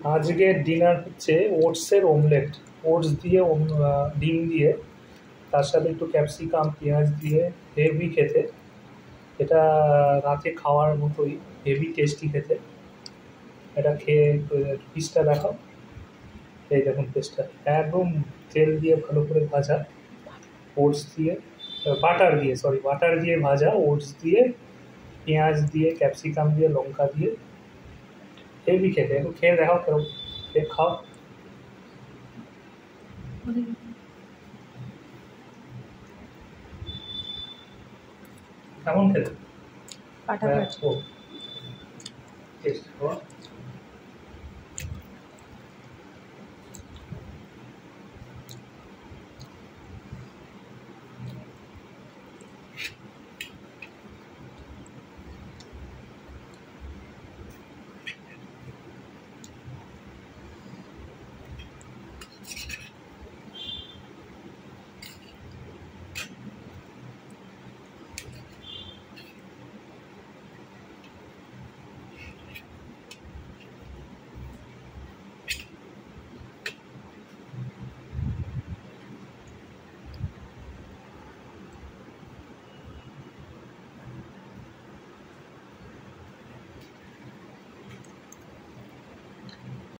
আজকের ডিনার হচ্ছে ওটসের omelette. Oats দিয়ে ডিম দিয়ে তার সাথে একটু ক্যাপসিকাম পেঁয়াজ দিয়ে হেভি খেতে। এটা রাতে খাওয়ার মতোই হেভি টেস্টি খেতে। এটা খেয়ে পিসটা দেখাও। এই দেখুন পিসটা একদম তেল দিয়ে ভালো করে ভাজা, ওটস দিয়ে বাটার দিয়ে ভাজা, ওটস দিয়ে পেঁয়াজ দিয়ে ক্যাপসিকাম দিয়ে লঙ্কা দিয়ে হেভি খেতে। একটু খেয়ে দেখাও কেরম, খেয়ে খাও। কেমন খেতে? ফাটাফাটি। ও টেস্ট